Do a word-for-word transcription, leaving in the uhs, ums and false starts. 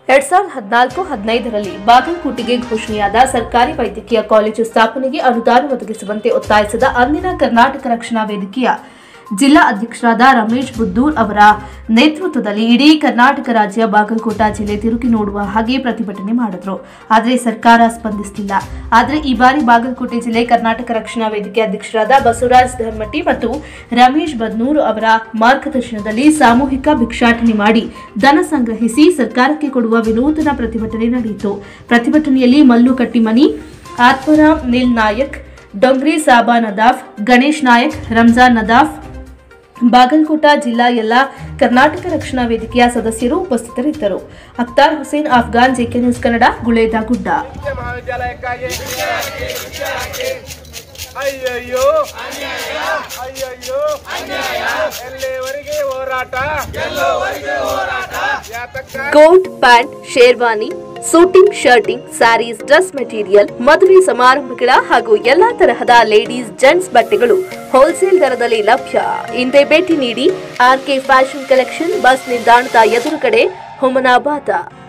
ಎರಡ್ ಸಾವಿರದ ಹದಿನಾಲ್ಕು ಹದಿನೈದರಲ್ಲಿ ಬಾಗಲಕೋಟೆಗೆ ಘೋಷಣೆಯಾದ ಸರ್ಕಾರಿ ವೈದ್ಯಕೀಯ ಕಾಲೇಜು ಸ್ಥಾಪನೆಗೆ ಅನುದಾನ ಒದಗಿಸುವಂತೆ ಒತ್ತಾಯಿಸಿದ ಅಂದಿನ ಕರ್ನಾಟಕ ರಕ್ಷಣಾ ವೇದಿಕೆಯ ಜಿಲ್ಲಾ ಅಧ್ಯಕ್ಷರಾದ ರಮೇಶ್ ಬುದ್ದೂರ್ ಅವರ ನೇತೃತ್ವದಲ್ಲಿ ಇಡೀ ಕರ್ನಾಟಕ ರಾಜ್ಯ ಬಾಗಲಕೋಟೆ ಜಿಲ್ಲೆ ತಿರುಗಿ ನೋಡುವ ಹಾಗೆ ಪ್ರತಿಭಟನೆ ಮಾಡಿದ್ರು. ಆದರೆ ಸರ್ಕಾರ ಸ್ಪಂದಿಸಲಿಲ್ಲ. ಆದರೆ ಈ ಬಾರಿ ಬಾಗಲಕೋಟೆ ಜಿಲ್ಲೆ ಕರ್ನಾಟಕ ರಕ್ಷಣಾ ವೇದಿಕೆ ಅಧ್ಯಕ್ಷರಾದ ಬಸವರಾಜ್ ಧರ್ಮಟ್ಟಿ ಮತ್ತು ರಮೇಶ್ ಬದ್ನೂರ್ ಅವರ ಮಾರ್ಗದರ್ಶನದಲ್ಲಿ ಸಾಮೂಹಿಕ ಭಿಕ್ಷಾಟನೆ ಮಾಡಿ ಧನ ಸಂಗ್ರಹಿಸಿ ಸರ್ಕಾರಕ್ಕೆ ಕೊಡುವ ವಿನೂತನ ಪ್ರತಿಭಟನೆ ನಡೆಯಿತು. ಪ್ರತಿಭಟನೆಯಲ್ಲಿ ಮಲ್ಲು ಕಟ್ಟಿಮನಿ, ಆತ್ಮರಾಮ್ ನೀಲ್ ನಾಯಕ್, ಡೊಂಗ್ರಿ ಸಾಬಾ ನದಾಫ್, ಗಣೇಶ್ ನಾಯಕ್, ರಂಜಾನ್ ನದಾಫ್, ಬಾಗಲಕೋಟೆ ಜಿಲ್ಲಾ ಎಲ್ಲ ಕರ್ನಾಟಕ ರಕ್ಷಣಾ ವೇದಿಕೆಯ ಸದಸ್ಯರು ಉಪಸ್ಥಿತರಿದ್ದರು. Akhtar Hussain, Afghan, JK news Kannada, Guledagudda. Coat, pant, sherwani, suiting, shirting, sarees, dress material, ಮದುವೆ ಸಮಾರಂಭಗಳ ಹಾಗೂ ಎಲ್ಲಾ ತರಹದ ಲೇಡೀಸ್ ಜೆಂಟ್ಸ್ ಬಟ್ಟೆಗಳು ಹೋಲ್ಸೇಲ್ ದರದಲ್ಲಿ ಲಭ್ಯ. ಇಂದೇ ಭೇಟಿ ನೀಡಿ. R K fashion collection, bus ನಿಲ್ದಾಣದ ಎದುರುಗಡೆ, ಹುಮನಾಬಾದ.